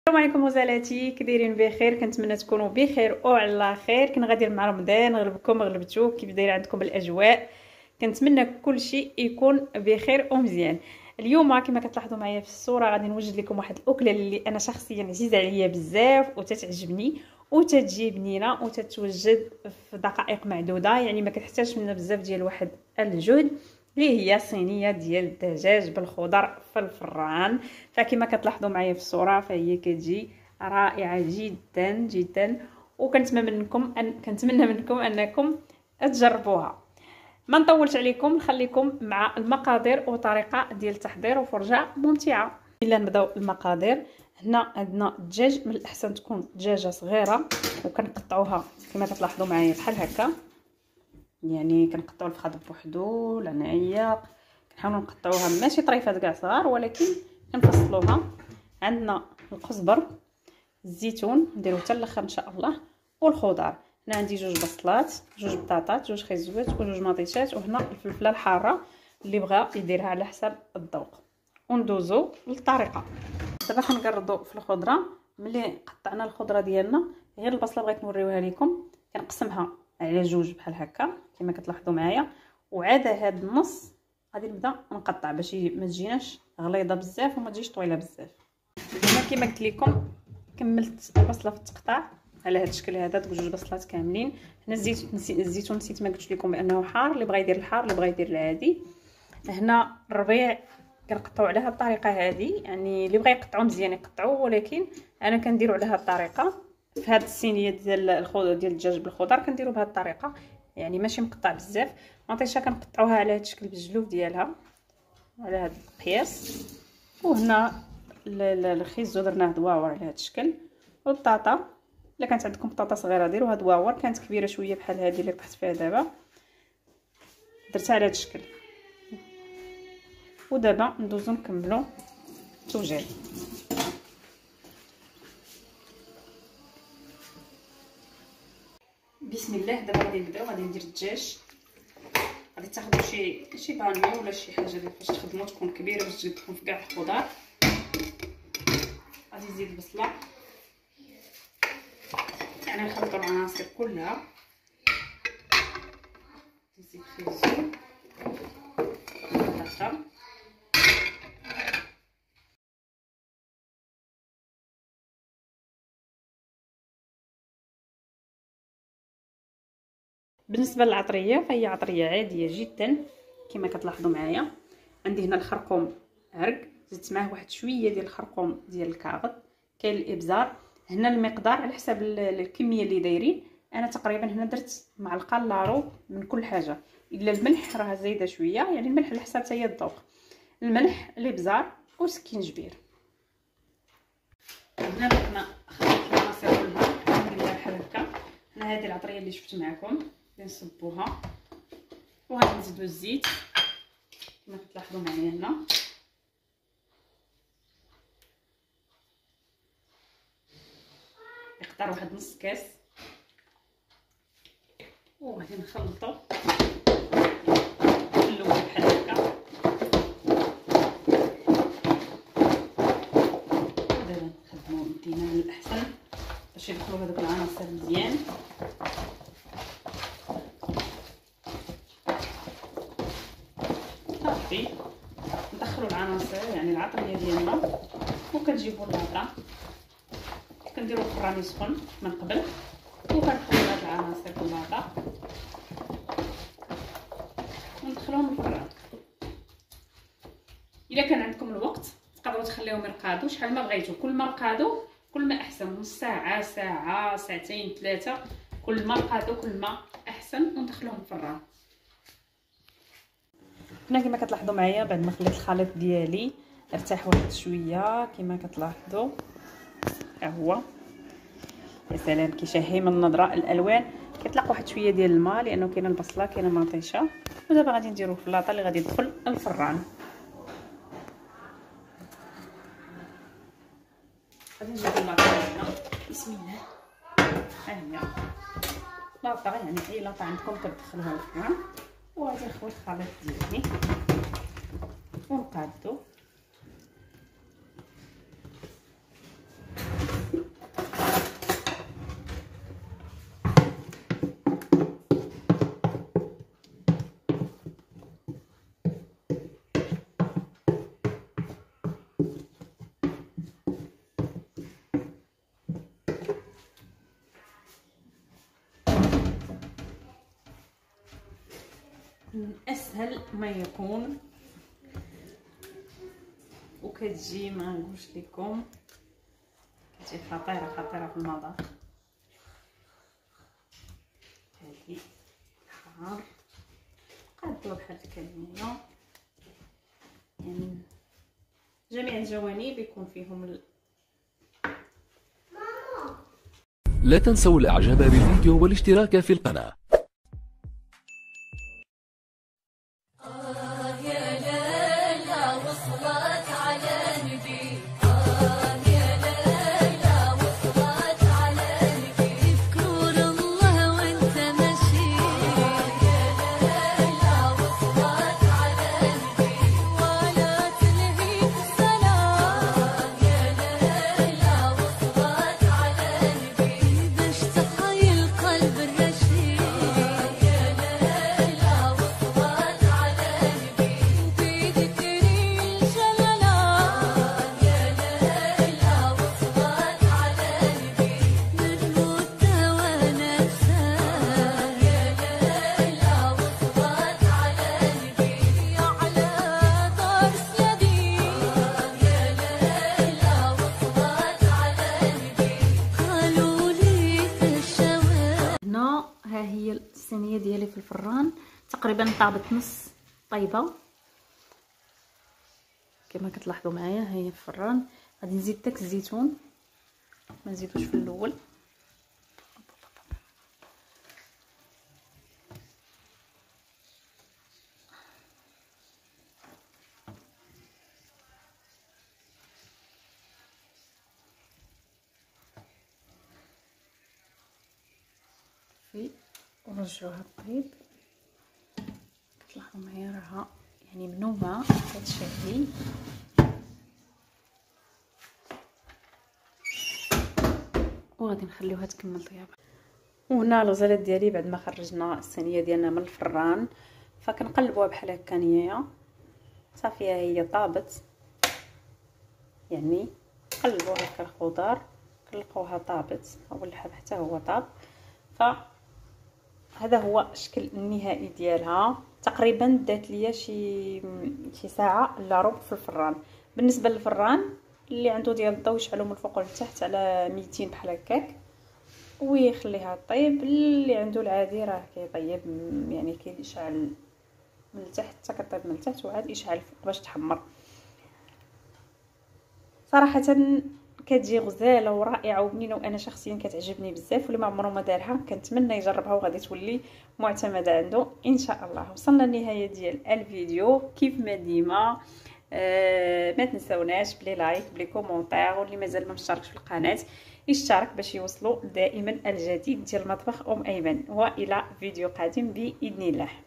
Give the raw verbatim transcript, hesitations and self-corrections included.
السلام عليكم غزالاتي، كدايرين بخير؟ كنتمنى تكونوا بخير وعلى خير. كنا غاديين مع رمضان، غلبكم غلبتو، كيف دايره عندكم الاجواء؟ كنتمنى كل شيء يكون بخير ومزيان. اليوم كما كتلاحظوا معايا في الصوره غادي نوجد لكم واحد الاكله اللي انا شخصيا عزيزه عليا بزاف وتتعجبني وتتجي بنينه وتتوجد في دقائق معدوده، يعني ما كتحتاجش منا بزاف ديال واحد الجهد، اللي هي صينيه ديال الدجاج بالخضر في الفران. فكما كتلاحظوا معايا في الصوره فهي كتجي رائعه جدا جدا، وكنتمنى منكم ان كنتمنى منكم انكم تجربوها. ما نطولش عليكم، نخليكم مع المقادير وطريقه ديال التحضير وفرجه ممتعه. الا نبداو المقادير. هنا عندنا الدجاج، من الاحسن تكون دجاجه صغيره وكنقطعوها كما كتلاحظوا معايا بحال هكا، يعني كنقطعوا الفخذ بوحدو العنايه، كنحاولوا نقطعوها ماشي طريفات كاع صغار ولكن كنفصلوها. عندنا القزبر، الزيتون نديروه حتى الاخر ان شاء الله، والخضر. هنا عندي جوج بصلات، جوج بطاطات، جوج خيزوات وجوج مطيشات، وهنا الفلفله الحاره اللي بغى يديرها على حسب الذوق. وندوزو للطريقه. دابا كنقرضوا في الخضره. ملي قطعنا الخضره ديالنا، غير البصله بغيت نوريوها لكم، كنقسمها على جوج بحال هكا كما كتلاحظوا معايا، وعاد هاد النص غادي نبدا نقطع باش ما تجيناش غليظه بزاف وما تجيش طويله بزاف. هنا كما قلت لكم كملت البصله في التقطاع على هذا الشكل هذا، دوك جوج بصلات كاملين. هنا الزيت نسيت الزيتون نسيت ما قلت لكم بانه حار، اللي بغى يدير الحار اللي بغى يدير العادي. هنا الربيع كنقطعوا على هذه الطريقه هذه، يعني اللي بغى يقطعوا مزيان يقطعوا، ولكن انا كنديروا على هذه الطريقه. في هذه الصينيه ديال الخضر ديال الدجاج بالخضر كنديروا بهذه الطريقه، يعني ماشي مقطع بزاف. مطيشه كنقطعوها على هذا الشكل بالجلوف ديالها على هذا القياس. وهنا الخيزو درناه دواور على هذا الشكل. والبطاطا الا كانت عندكم بطاطا صغيره ديروها دواور، كانت كبيره شويه بحال هذه اللي طحت فيها دابا درتها على هذا الشكل. ودابا ندوزو نكملو التوجير. بسم الله. دابا غادي نبداو، غادي ندير الدجاج. غادي تاخذوا شي شي بانيو ولا شي حاجه اللي فاش تخدموا تكون كبيره باش تجبدكم في كاع الخضر. غادي نزيد البصله، يعني نخلطوا العناصر كلها. نزيد خيزو البطاطا، بالنسبه للعطريه فهي عطريه عاديه جدا كما كتلاحظوا معايا. عندي هنا الخرقوم عرق، زدت معاه واحد شويه ديال الخرقوم ديال الكاغط، كاين الابزار. هنا المقدار على حسب الكميه اللي دايرين. انا تقريبا هنا درت معلقه لارو من كل حاجه، الا الملح راه زايده شويه، يعني الملح على حسب حتى الذوق. الملح، الابزار وسكينجبير. هنا درنا خلطت العناصر كلها نديرها بحال هكا. هنا هذه العطريه اللي شفت معكم نصبوها، وغادي نزيدو الزيت كما كتلاحظوا معايا هنا. يقدر واحد نص كاس، وغادي نخلطو نخلوه بحال هكا. ودابا نخدمو يدينا من الاحسن باش يدخلوا هذوك العناصر مزيان. صافي ندخلوا العناصر يعني العطريه ديالنا، وكتجيبوا البلاطه كنديروا الفران يسخن من قبل، وكندخلوا هاد العناصر كلها وندخلوهم الفران. الا كان عندكم الوقت تقدروا تخليهم يرقادوا شحال ما بغيتو، كل ما رقادوا كل ما احسن، نص ساعه ساعه ساعتين ثلاثه، كل ما رقادوا كل ما احسن، وندخلوهم الفران. هنا كما كتلاحظوا معايا بعد ما خليت الخليط ديالي ارتاح واحد شويه كما كتلاحظوا، ها هو يا سلام كيشهي من النظره. الالوان كيطلق واحد شويه ديال الماء لانه كاينه البصله كاينه مطيشه. ودابا غادي نديرو الفلاطه اللي غادي تدخل الفران. غادي نجيبو اللاطه هنا، بسم الله. ها هي لاطه، يعني اي لاطه عندكم كتدخلوها الفران. وغادي نخوي الخليط ديالي ونقادو من اسهل ما يكون، وكتجي ما نقولش لكم كتجي خطيره خطيره في المذاق. هذه حار قادوها بحال هكا هنايا، يعني جميع الجوانب يكون فيهم ال... لا تنسوا الاعجاب بالفيديو والاشتراك في القناة. ها هي الصينيه ديالي في الفران، تقريبا طابت نص طيبه كما كتلاحظوا معايا. ها هي في الفران. غادي نزيد داك الزيتون، ما نزيدوش في الاول. ونرجعوها طيب. كتلاحظوا معايا راها يعني منومه كتشهي. وغادي نخليوها تكمل طيابها. وهنا الغزالات ديالي بعد ما خرجنا الصينيه ديالنا من الفران، فكنقلبوها بحال هكا نيايا. صافي هي طابت، يعني قلبوها هكا الخضار كنلقاوها طابت، اول الحب حتى هو طاب. ف هذا هو الشكل النهائي ديالها. تقريبا دات ليا شي شي ساعه الا ربع في الفران. بالنسبه للفران اللي عنده ديال الضوء يشعلو من الفوق للتحت على ميتين بحال هكاك ويخليها طيب. اللي عنده العادي راه كيطيب يعني كيشعل من التحت حتى كطيب من التحت وعاد يشعل فوق باش تحمر. صراحه كتجي غزاله ورائعه وبنينه، وانا شخصيا كتعجبني بزاف. واللي ما عمره ما دارها كنتمنى يجربها وغادي تولي معتمده عنده ان شاء الله. وصلنا للنهايه ديال الفيديو. كيف ما ديما آه ما تنساوناش بلي لايك بلي كومونتير، واللي مازال ما مشتركش في القناه يشترك باش يوصلوا دائما الجديد ديال مطبخ ام ايمن. والى فيديو قادم باذن الله.